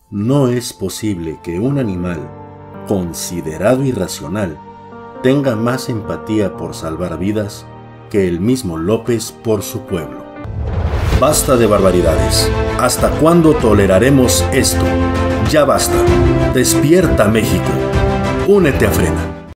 No es posible que un animal, considerado irracional, tenga más empatía por salvar vidas que el mismo López por su pueblo. Basta de barbaridades. ¿Hasta cuándo toleraremos esto? Ya basta. Despierta, México. Únete a Frena.